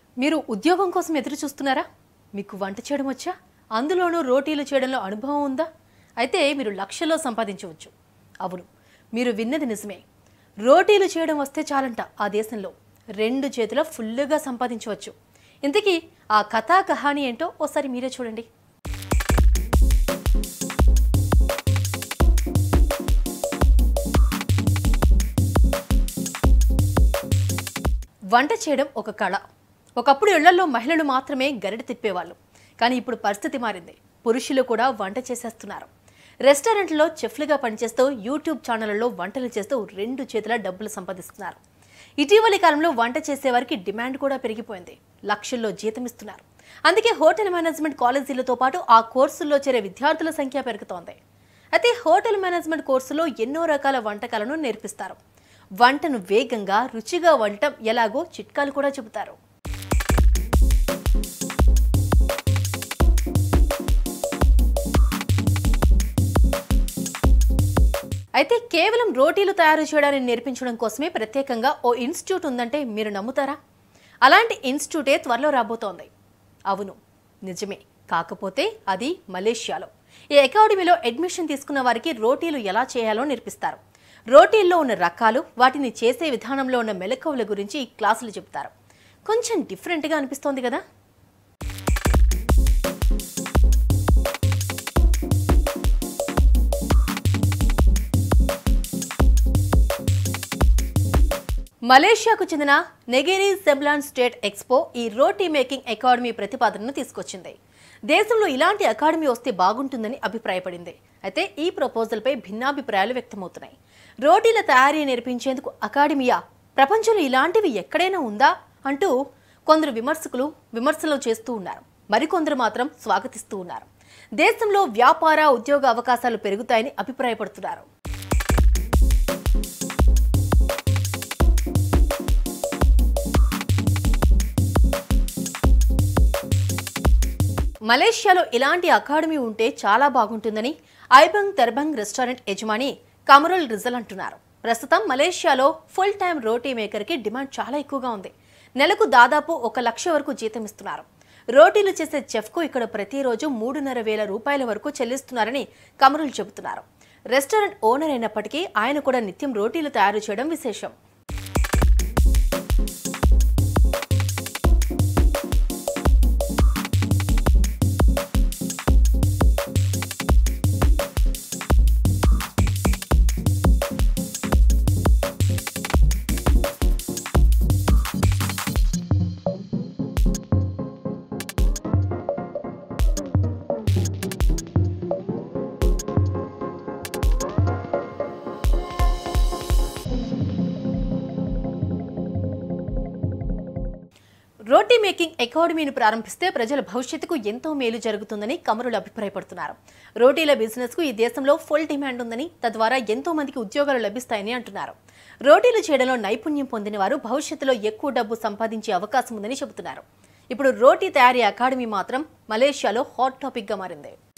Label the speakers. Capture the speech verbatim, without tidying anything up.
Speaker 1: మీరు ఉద్యోగం కోసం ఎదురు చూస్తున్నారా? మీకు వంట చేయడం వచ్చా? అందులోనూ రోటీలు చేయడంలో అనుభవం ఉందా? అయితే మీరు లక్షల్లో సంపాదించవచ్చు. అవును, మీరు విన్నది నిజమే. రోటీలు చేయడం వస్తే చాలంట ఆ దేశంలో రెండు చేతుల ఫుల్లుగా సంపాదించవచ్చు. ఇంతకీ ఆ కథా కహాని ఏంటో ఓసారి మీరే చూడండి. వంట చేయడం ఒక కళ. ఒకప్పుడు ఇళ్లలో మహిళలు మాత్రమే గరిటె తిప్పేవాళ్ళు. కానీ ఇప్పుడు పరిస్థితి మారింది. పురుషులు కూడా వంట చేసేస్తున్నారు. రెస్టారెంట్లో చెఫ్లుగా పనిచేస్తూ యూట్యూబ్ ఛానళ్లలో వంటలు చేస్తూ రెండు చేతుల డబ్బులు సంపాదిస్తున్నారు. ఇటీవలి కాలంలో వంట చేసేవారికి డిమాండ్ కూడా పెరిగిపోయింది. లక్షల్లో జీతం ఇస్తున్నారు. అందుకే హోటల్ మేనేజ్మెంట్ కాలేజీలతో పాటు ఆ కోర్సుల్లో చేరే విద్యార్థుల సంఖ్య పెరుగుతోంది. అయితే హోటల్ మేనేజ్మెంట్ కోర్సులో ఎన్నో రకాల వంటకాలను నేర్పిస్తారు. వంటను వేగంగా రుచిగా వండటం ఎలాగో చిట్కాలు కూడా చెబుతారు. అయితే కేవలం రోటీలు తయారు చేయడాన్ని నేర్పించడం కోసమే ప్రత్యేకంగా ఓ ఇన్స్టిట్యూట్ ఉందంటే మీరు నమ్ముతారా? అలాంటి ఇన్స్టిట్యూటే త్వరలో రాబోతోంది. అవును, నిజమే. కాకపోతే అది మలేషియాలో. ఈ అకాడమీలో అడ్మిషన్ తీసుకున్న వారికి రోటీలు ఎలా చేయాలో నేర్పిస్తారు. రోటీల్లో ఉన్న రకాలు, వాటిని చేసే విధానంలో ఉన్న మెలకువల గురించి క్లాసులు చెబుతారు. కొంచెం డిఫరెంట్గా అనిపిస్తోంది కదా? మలేషియాకు చెందిన నెగేరీ సెంబ్లాన్ స్టేట్ ఎక్స్పో ఈ రోటీ మేకింగ్ అకాడమీ ప్రతిపాదనను తీసుకొచ్చింది. దేశంలో ఇలాంటి అకాడమీ వస్తే బాగుంటుందని అభిప్రాయపడింది. అయితే ఈ ప్రపోజల్పై భిన్నాభిప్రాయాలు వ్యక్తమవుతున్నాయి. రోటీల తయారీ నేర్పించేందుకు అకాడమీయా? ప్రపంచంలో ఇలాంటివి ఎక్కడైనా ఉందా అంటూ కొందరు విమర్శకులు విమర్శలు చేస్తూ ఉన్నారు. మరికొందరు మాత్రం స్వాగతిస్తూ ఉన్నారు. దేశంలో వ్యాపార ఉద్యోగ అవకాశాలు పెరుగుతాయని అభిప్రాయపడుతున్నారు. మలేషియాలో ఇలాంటి అకాడమీ ఉంటే చాలా బాగుంటుందని ఐబంగ్ తెర్బంగ్ రెస్టారెంట్ యజమాని కమరుల్ రిజల్ అంటున్నారు. ప్రస్తుతం మలేషియాలో ఫుల్ టైం రోటీ మేకర్కి డిమాండ్ చాలా ఎక్కువగా ఉంది. నెలకు దాదాపు ఒక లక్ష వరకు జీతం ఇస్తున్నారు. రోటీలు చేసే చెఫ్కు ఇక్కడ ప్రతిరోజు మూడున్నర వేల రూపాయల వరకు చెల్లిస్తున్నారని కమరుల్ చెబుతున్నారు. రెస్టారెంట్ ఓనర్ అయినప్పటికీ ఆయన కూడా నిత్యం రోటీలు తయారు చేయడం విశేషం. రోటీ మేకింగ్ అకాడమీని ప్రారంభిస్తే ప్రజల భవిష్యత్తుకు ఎంతో మేలు జరుగుతుందని కమరులు అభిప్రాయపడుతున్నారు. రోటీల బిజినెస్ కు ఈ దేశంలో ఫుల్ డిమాండ్ ఉందని, తద్వారా ఎంతో మందికి ఉద్యోగాలు లభిస్తాయని అంటున్నారు. రోటీలు చేయడంలో నైపుణ్యం పొందిన వారు భవిష్యత్తులో ఎక్కువ డబ్బు సంపాదించే అవకాశం ఉందని చెబుతున్నారు. ఇప్పుడు రోటీ తయారీ అకాడమీ మాత్రం మలేషియాలో హాట్ టాపిక్ గా మారింది.